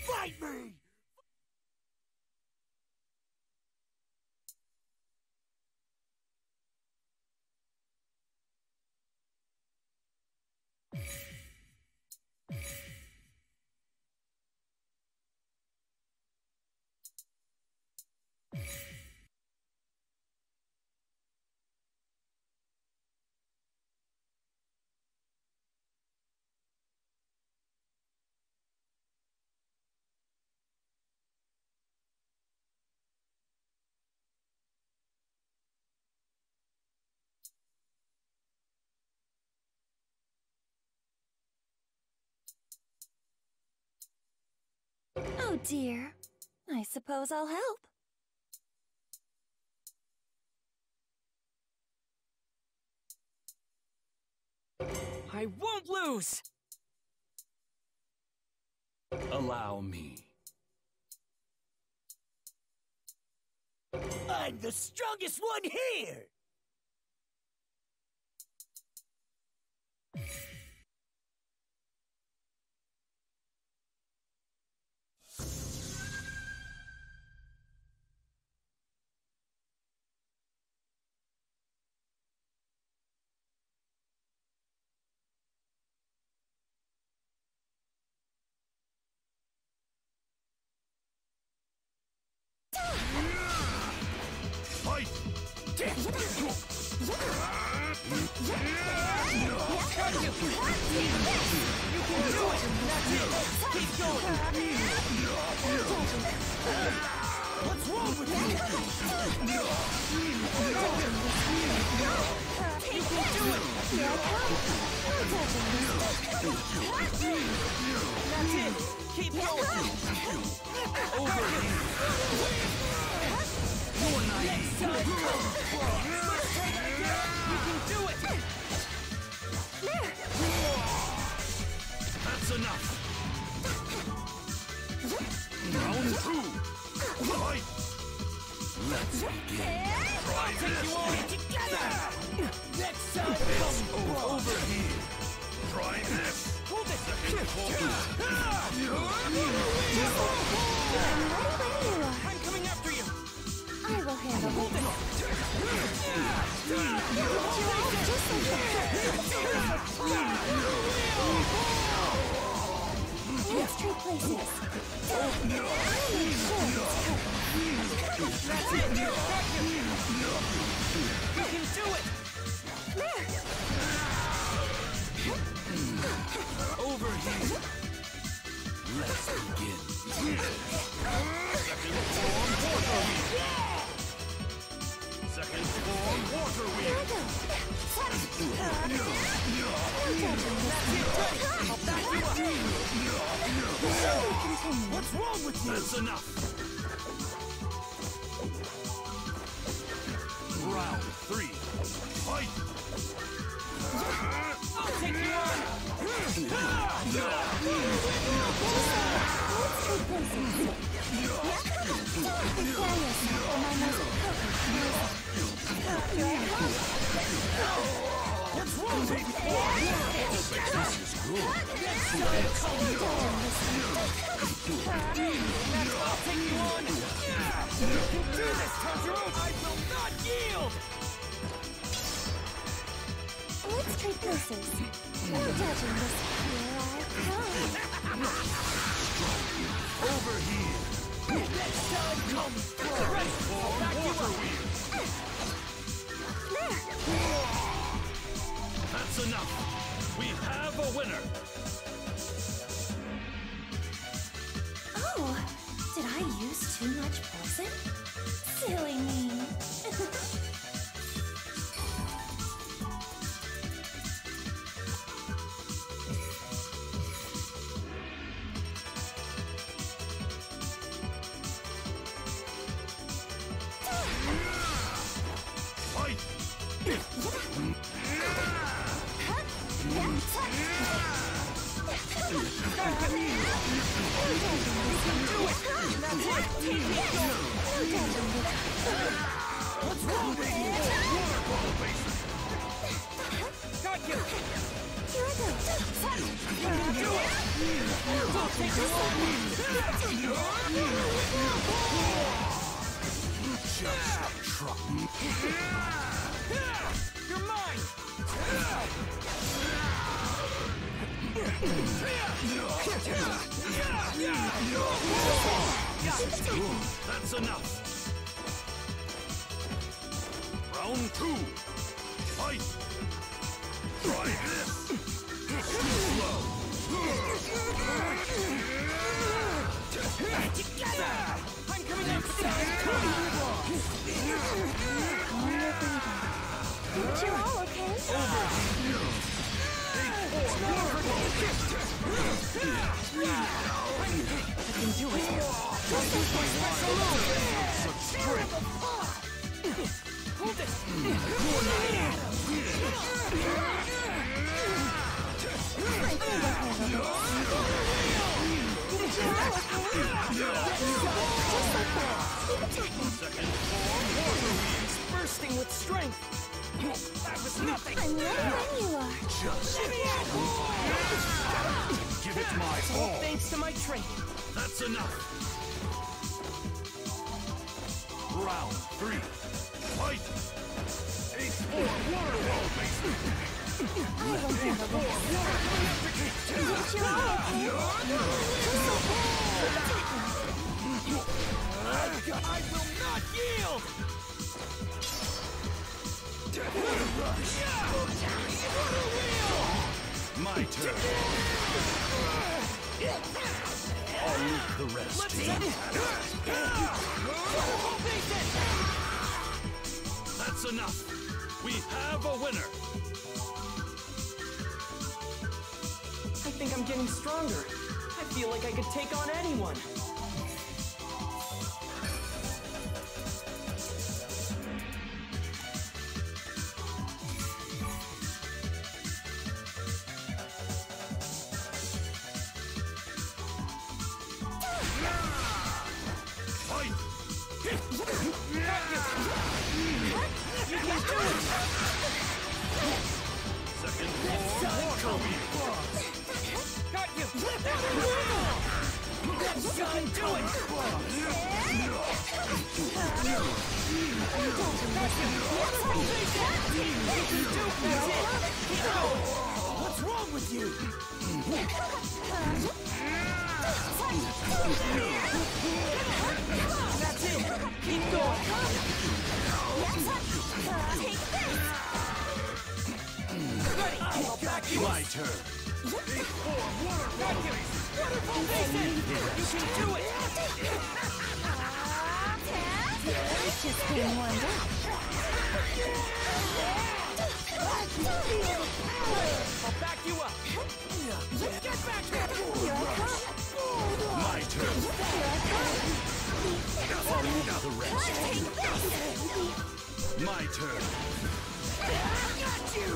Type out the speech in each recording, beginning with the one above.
Fight me! Oh dear. I suppose I'll help. I won't lose! Allow me. I'm the strongest one here! Fight! Keep going! What's wrong with you? You can do it! That's it! Keep going! Over here! You're naive! You can do it! That's enough! Round 2! Fight! Let's begin! Try this! Together! Next time, Over here! Try this! Hold it! Second form! I'm coming after you! I will handle Hold it! Let's trade places. That's it! Got you! You can do it! Over here! Let's begin! Second form water wheel! what's wrong with you? That's enough! Round 3! Fight! I'll take you on! What's wrong with you? This is good! I'll take you on! You can do this, Tanjiro! I will not yield! Let's trade places. No judging this. Here I come. Over here! Next time comes Ready for water wheel! That's enough! We have a winner! Oh, did I use too much poison? Silly me. Fight! What's wrong with you? Got you! Here I go. You're mine! That's enough. Round 2. Fight. Try this. Slow. Together! I'm coming out for Aren't you all okay? I can do it! Hold it! It's bursting with strength! That was nothing! I'm ready when you are. Give it my all. Thanks to my training! That's enough. Round 3. Fight. Ace 4 waterfall basement. I will handle this. Aren't you all okay? I will not yield! My turn. I'll leave the rest. Let's see! That's enough. We have a winner. I think I'm getting stronger. I feel like I could take on anyone. Fight. Second floor water wheel. Got you! Let's go and do it! What's wrong with you? That's it! Keep going! Ready! I'll back you up! My turn. Got you! Wonderful basic! You can do it! Just being warmed up. I'll back you up! Get back here! Here I come. My turn. Here I come. I'll leave the rest. My turn. I got you!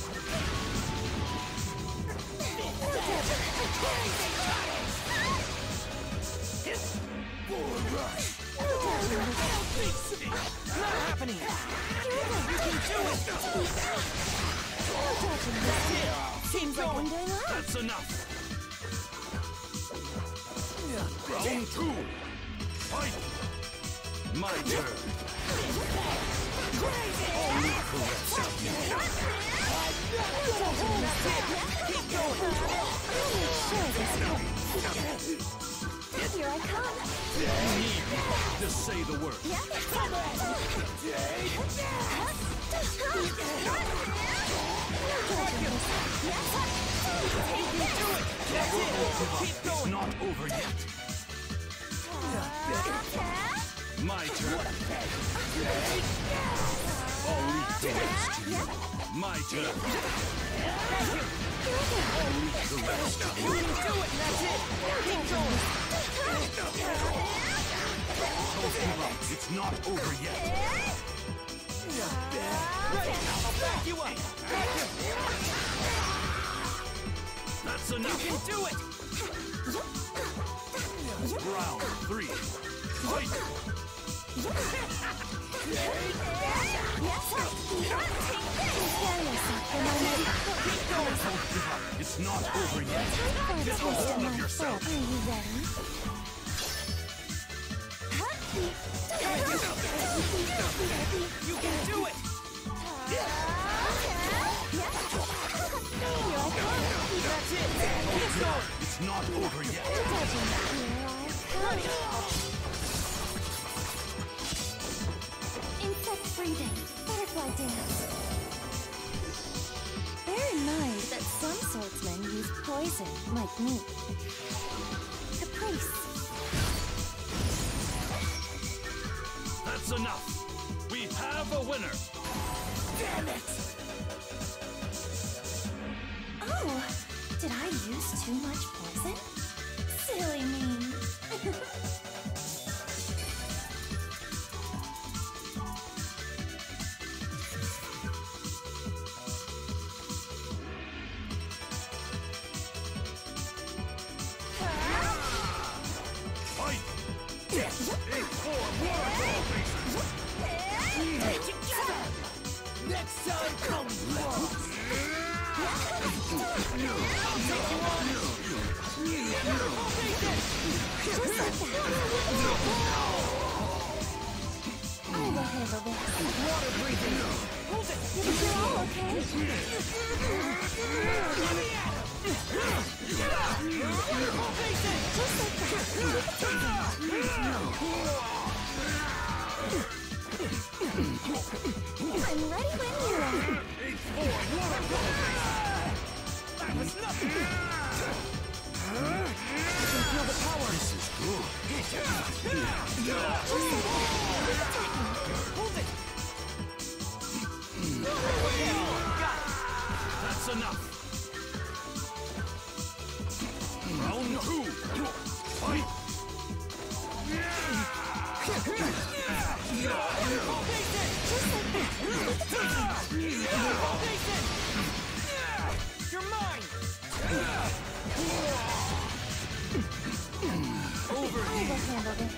Not happening! You can do it! Seems like I'm doing well. That's enough. Round 2. Fight. My turn. I'll leave the rest. Keep going! Here I come. You need me to say the word. Keep going! Not over yet. My turn. I'll leave the rest to you. My turn. I'll leave the rest to You you. can do it! That's it! Keep going! Don't give up. It's not over yet. Ready! I'll back you up! That's You enough. can do it! Round 3. Fight. It's not over yet. Get hold of yourself. Are you ready? You can do it! That's it! Keep going! It's not over yet. Insect breathing, butterfly dance. Bear in mind that some swordsmen use poison, like me. Caprice. That's enough. We have a winner. Damn it! Oh, did I use too much poison? Silly me. Fight! Next time comes once! I will handle this. Water breathing! Hold it! You're all okay? I'm ready when you are. That was nothing! I can feel the power! This is good. Hold it! That's enough. Round 2. Fight! You're mine! I will handle this.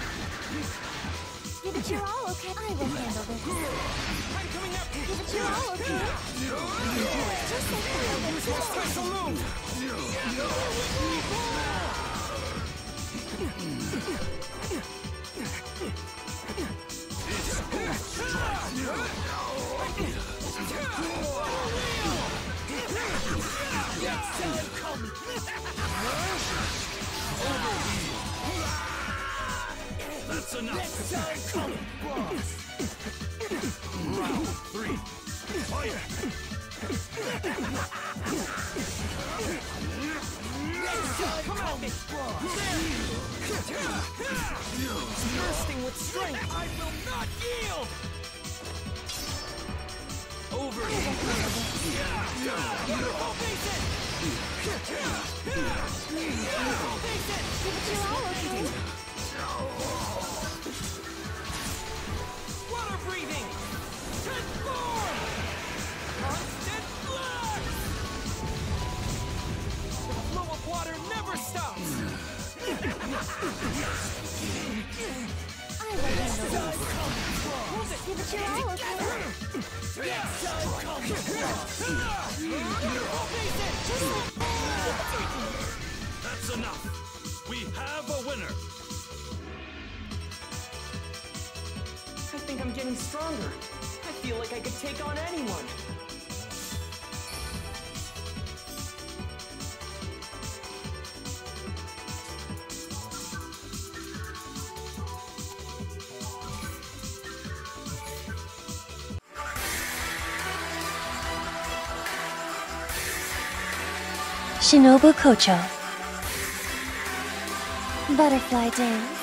Give it your all, okay? I will handle this. I'm coming up! Give it your all, okay? Just like that. Special move! That's enough. Next time comes boss! Round 3. Fight! Next time comes boss! Bursting with strength! I will not yield! Over here. Give it your all, okay? Water breathing! Transform! Constant flux! The flow of water never stops! I will handle this. Hold it! Give it your all, okay? Next time comes boss! That's enough. We have a winner. I think I'm getting stronger. I feel like I could take on anyone. Shinobu Kocho. Butterfly dance.